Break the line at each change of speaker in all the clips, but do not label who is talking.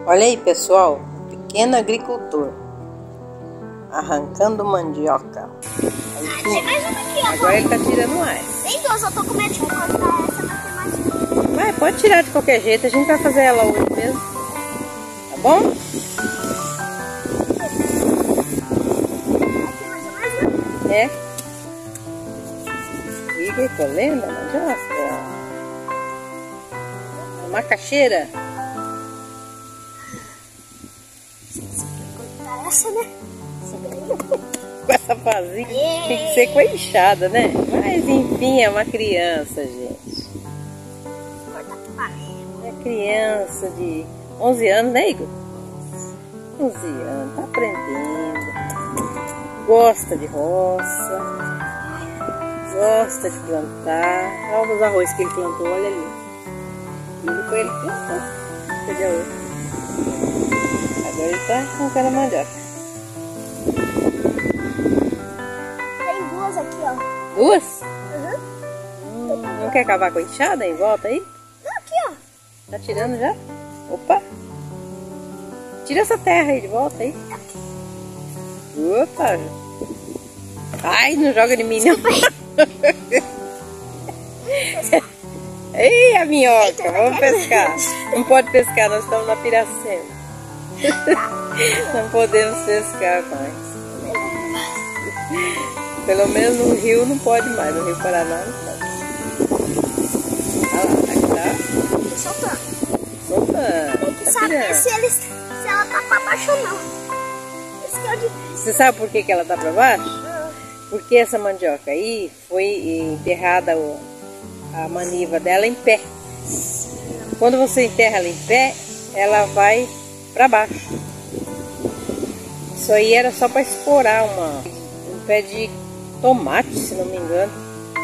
Olha aí, pessoal, pequeno agricultor arrancando mandioca.
Tem mais uma aqui, ó.
Agora ele tá tirando mais.
Tem duas, eu tô com medo de cortar essa pra ter mais uma.
Vai, pode tirar de qualquer jeito, a gente vai fazer ela hoje mesmo. Tá bom?
Aqui mais uma.
É. Liga e colhendo a mandioca. A macaxeira.
Cortar essa, né?
Com essa pazinha. Tem que ser com a enxada, né? Mas enfim, é uma criança, gente.
Cortar com panela.
É criança de 11 anos, né, Igor? 11 anos, tá aprendendo. Gosta de roça. Gosta de plantar. Olha os arroz que ele plantou, olha ali. Ele foi ele que plantou. Cadê o outro? Agora ele tá arrancando a mandioca.
Tem duas aqui, ó.
Duas?
Uhum.
Não quer acabar com a enxada em volta aí?
Não, aqui, ó.
Tá tirando já? Opa! Tira essa terra aí de volta aí. Opa! Ai, não joga em mim não. Ei, a minhoca, vamos pescar. Não pode pescar, nós estamos na Piracema. Não podemos pescar mais. Pelo menos no rio não pode mais, no Rio Paraná não pode. Olha lá, tá
Tô soltando.
soltando.
Tem que
Tá
saber
tirando.
se ela tá pra baixo ou não. Isso que eu digo.
Você sabe por que ela tá pra baixo? Porque essa mandioca aí foi enterrada a maniva dela em pé. Quando você enterra ela em pé, ela vai pra baixo. Isso aí era só para esporar um pé de tomate, se não me engano.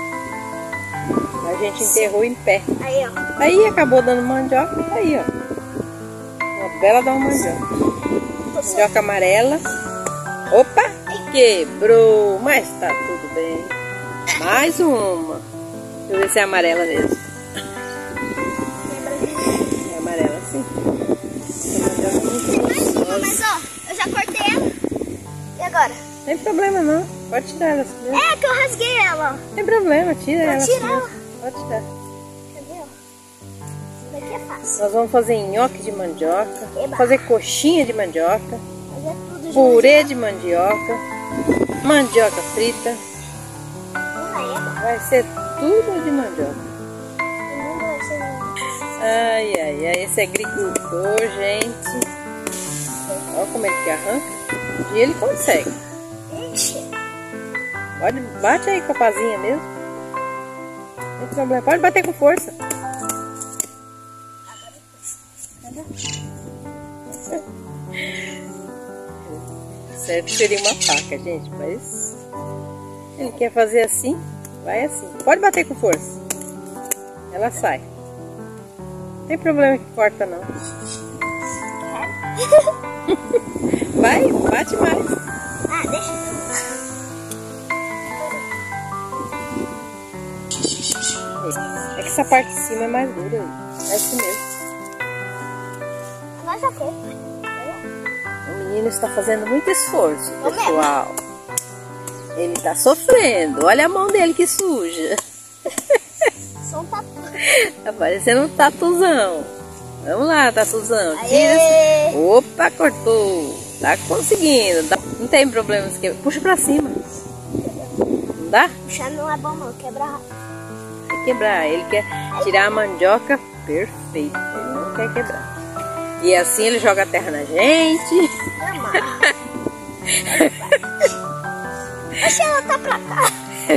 A gente enterrou em pé.
Aí, ó.
Aí acabou dando mandioca. Aí, ó. Uma bela da mandioca. Mandioca amarela. Opa! Quebrou, mas tá tudo bem. Mais uma. Deixa eu ver se é amarela mesmo. É amarela, sim. Essa mandioca é muito gostosa.
Mas, ó, eu já cortei ela. E agora?
Não tem problema não. Pode tirar ela assim mesmo.
É que eu rasguei ela, ó.
Não tem problema, tira ela assim
tirar ela.
mesmo. Pode tirar.
Cadê, ó? Isso daqui é fácil.
Nós vamos fazer nhoque de mandioca.
Eba.
Fazer coxinha de mandioca.
Fazer tudo junto.
Purê de mandioca. Mandioca frita. Vai ser tudo de mandioca. Ai, ai, ai, esse agricultor, gente. Olha como ele que arranca. E ele consegue. Pode, bate aí com a pazinha mesmo. Não tem problema. Pode bater com força. Certo, seria uma faca, gente, mas ele quer fazer assim, vai assim. Pode bater com força. Ela sai. Não tem problema que corta não. Vai, bate mais.
Ah, deixa
É que essa parte de cima é mais dura. É assim mesmo.
Agora já foi.
O menino está fazendo muito esforço, pessoal. Ele está sofrendo. Olha a mão dele que suja.
Só um tatu.
Tá parecendo um tatuzão. Vamos lá, tatuzão. Tira
Aê!
esse... Opa, cortou. Tá conseguindo. Não tem problema. Puxa pra cima. Não dá?
Puxar não é bom não, quebra rápido.
Quer quebrar. Ele quer tirar a mandioca perfeita. Ele não quer quebrar. E assim ele joga a terra na gente.
Deixa ela tá pra cá.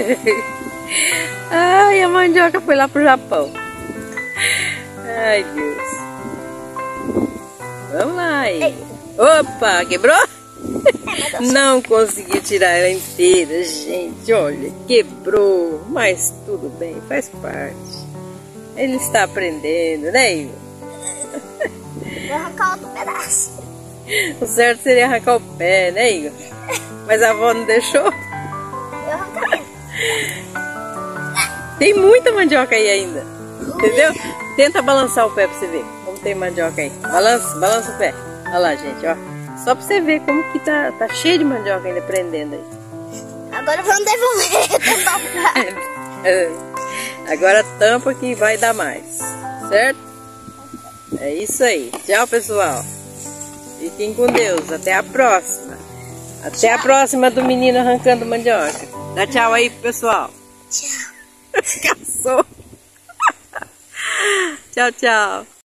Ai, a mandioca foi lá pro Japão. Ai, Deus. Vamos lá aí. Opa, quebrou? Não consegui tirar ela inteira, gente. Olha, quebrou. Mas tudo bem, faz parte. Ele está aprendendo, né, Igor?
Vou arrancar outro pedaço.
O certo seria arrancar o pé, né, Igor? Mas a avó não deixou.
Eu arrancaria.
Tem muita mandioca aí ainda. Entendeu? Tenta balançar o pé pra você ver como tem mandioca aí. Balança, balança o pé. Olha lá, gente, ó. Só pra você ver como que tá cheio de mandioca ainda prendendo aí.
Agora vamos devolver.
Agora tampa que vai dar mais, certo? É isso aí. Tchau, pessoal. Fiquem com Deus. Até a próxima. Até a próxima do menino arrancando mandioca. Dá tchau aí pro pessoal.
Tchau.
Caçou. Tchau, tchau.